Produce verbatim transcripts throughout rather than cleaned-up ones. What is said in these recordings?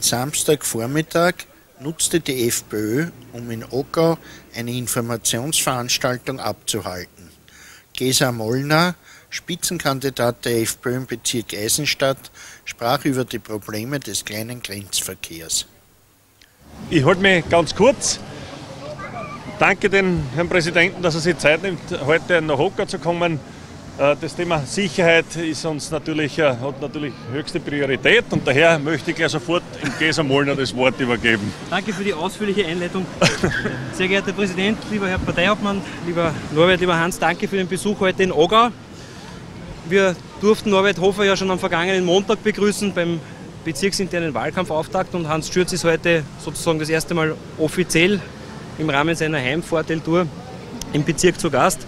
Samstagvormittag nutzte die FPÖ, um in Ockau eine Informationsveranstaltung abzuhalten. Gesa Molnar, Spitzenkandidat der FPÖ im Bezirk Eisenstadt, sprach über die Probleme des kleinen Grenzverkehrs. Ich halte mich ganz kurz. Danke dem Herrn Präsidenten, dass er sich Zeit nimmt, heute nach Ockau zu kommen. Das Thema Sicherheit ist uns natürlich, hat natürlich höchste Priorität und daher möchte ich gleich sofort dem Gesa Molnar das Wort übergeben. Danke für die ausführliche Einleitung. Sehr geehrter Herr Präsident, lieber Herr Parteihauptmann, lieber Norbert, lieber Hans, danke für den Besuch heute in Ockau. Wir durften Norbert Hofer ja schon am vergangenen Montag begrüßen beim bezirksinternen Wahlkampfauftakt und Hans Schürz ist heute sozusagen das erste Mal offiziell im Rahmen seiner Heimvorteltour im Bezirk zu Gast.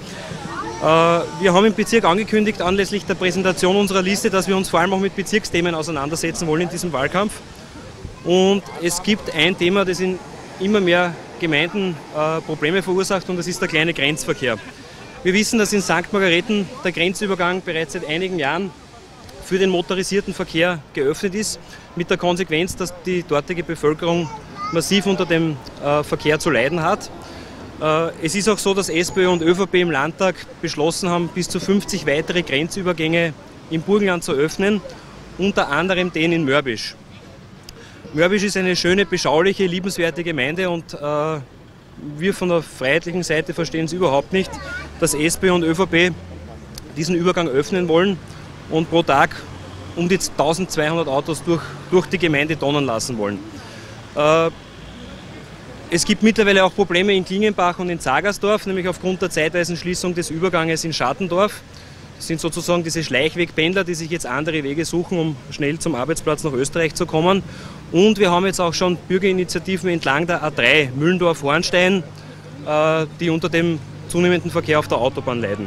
Wir haben im Bezirk angekündigt, anlässlich der Präsentation unserer Liste, dass wir uns vor allem auch mit Bezirksthemen auseinandersetzen wollen in diesem Wahlkampf. Und es gibt ein Thema, das in immer mehr Gemeinden äh, Probleme verursacht, und das ist der kleine Grenzverkehr. Wir wissen, dass in Sankt Margarethen der Grenzübergang bereits seit einigen Jahren für den motorisierten Verkehr geöffnet ist, mit der Konsequenz, dass die dortige Bevölkerung massiv unter dem äh, Verkehr zu leiden hat. Es ist auch so, dass SPÖ und ÖVP im Landtag beschlossen haben, bis zu fünfzig weitere Grenzübergänge im Burgenland zu öffnen, unter anderem den in Mörbisch. Mörbisch ist eine schöne, beschauliche, liebenswerte Gemeinde und äh, wir von der freiheitlichen Seite verstehen es überhaupt nicht, dass SPÖ und ÖVP diesen Übergang öffnen wollen und pro Tag um die eintausendzweihundert Autos durch, durch die Gemeinde donnern lassen wollen. Äh, Es gibt mittlerweile auch Probleme in Klingenbach und in Zagersdorf, nämlich aufgrund der zeitweisen Schließung des Überganges in Schattendorf. Das sind sozusagen diese Schleichwegpendler, die sich jetzt andere Wege suchen, um schnell zum Arbeitsplatz nach Österreich zu kommen. Und wir haben jetzt auch schon Bürgerinitiativen entlang der A drei, Müllendorf-Hornstein, die unter dem zunehmenden Verkehr auf der Autobahn leiden.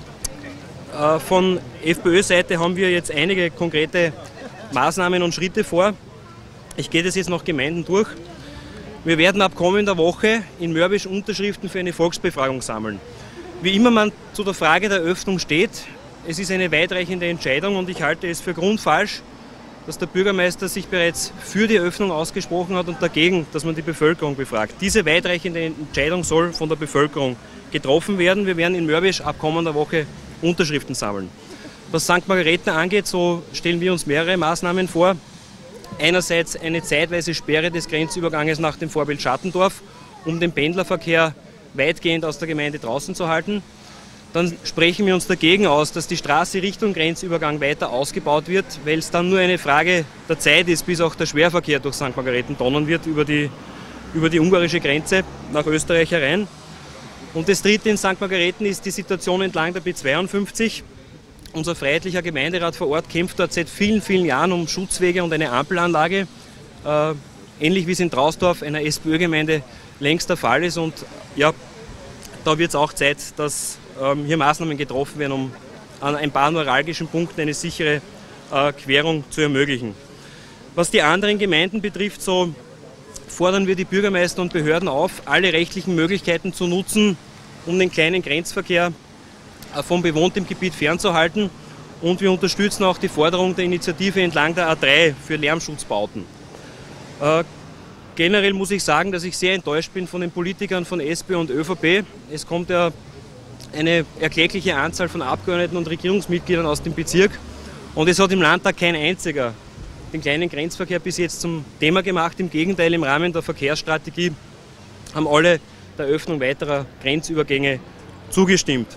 Von FPÖ-Seite haben wir jetzt einige konkrete Maßnahmen und Schritte vor. Ich gehe das jetzt noch Gemeinden durch. Wir werden ab kommender Woche in Mörbisch Unterschriften für eine Volksbefragung sammeln. Wie immer man zu der Frage der Öffnung steht, es ist eine weitreichende Entscheidung und ich halte es für grundfalsch, dass der Bürgermeister sich bereits für die Öffnung ausgesprochen hat und dagegen, dass man die Bevölkerung befragt. Diese weitreichende Entscheidung soll von der Bevölkerung getroffen werden. Wir werden in Mörbisch ab kommender Woche Unterschriften sammeln. Was Sankt Margarethen angeht, so stellen wir uns mehrere Maßnahmen vor. Einerseits eine zeitweise Sperre des Grenzüberganges nach dem Vorbild Schattendorf, um den Pendlerverkehr weitgehend aus der Gemeinde draußen zu halten. Dann sprechen wir uns dagegen aus, dass die Straße Richtung Grenzübergang weiter ausgebaut wird, weil es dann nur eine Frage der Zeit ist, bis auch der Schwerverkehr durch Sankt Margarethen donnern wird über die, über die ungarische Grenze nach Österreich herein. Und das Dritte in Sankt Margarethen ist die Situation entlang der B zweiundfünfzig. Unser freiheitlicher Gemeinderat vor Ort kämpft dort seit vielen, vielen Jahren um Schutzwege und eine Ampelanlage, äh, ähnlich wie es in Trausdorf, einer SPÖ-Gemeinde, längst der Fall ist. Und ja, da wird es auch Zeit, dass ähm, hier Maßnahmen getroffen werden, um an ein paar neuralgischen Punkten eine sichere äh, Querung zu ermöglichen. Was die anderen Gemeinden betrifft, so fordern wir die Bürgermeister und Behörden auf, alle rechtlichen Möglichkeiten zu nutzen, um den kleinen Grenzverkehr vom bewohntem Gebiet fernzuhalten, und wir unterstützen auch die Forderung der Initiative entlang der A drei für Lärmschutzbauten. Äh, generell muss ich sagen, dass ich sehr enttäuscht bin von den Politikern von SPÖ und ÖVP. Es kommt ja eine erkleckliche Anzahl von Abgeordneten und Regierungsmitgliedern aus dem Bezirk und es hat im Landtag kein einziger den kleinen Grenzverkehr bis jetzt zum Thema gemacht. Im Gegenteil, im Rahmen der Verkehrsstrategie haben alle der Öffnung weiterer Grenzübergänge zugestimmt.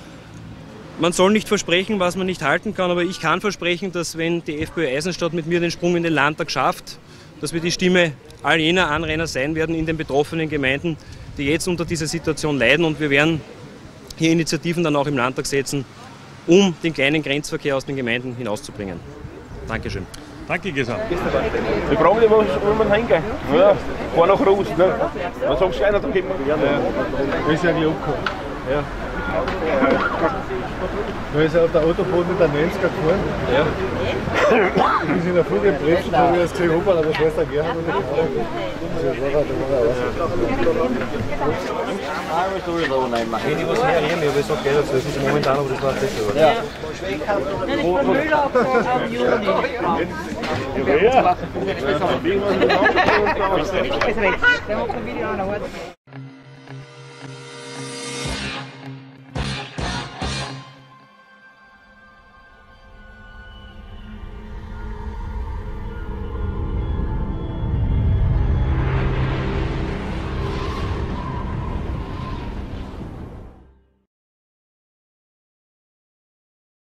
Man soll nicht versprechen, was man nicht halten kann, aber ich kann versprechen, dass wenn die FPÖ Eisenstadt mit mir den Sprung in den Landtag schafft, dass wir die Stimme all jener Anrainer sein werden in den betroffenen Gemeinden, die jetzt unter dieser Situation leiden, und wir werden hier Initiativen dann auch im Landtag setzen, um den kleinen Grenzverkehr aus den Gemeinden hinauszubringen. Dankeschön. Danke, Gesa. Ich frage dich, wo wir hingehen. Ja, fahr nach raus. Ne? Dann sagst du einer, da kommen wir. Ja, wir sind ja gleich umgekommen. Ja. Da ist er auf der Autobahn mit der neunziger gefahren. Ja. Wir sind in der Früh gebremst, da habe ich das gesehen, Opa, aber das weiß der Gerhard und der Frau. Das war er, da war er aus. Wenn ich was hernehmen, ich habe gesagt, das ist momentan, aber das war besser. Ja. Nein, ich bin Müllabfall am Juni. Ja, ja. Das ist recht. Der macht ein Video an der Ort.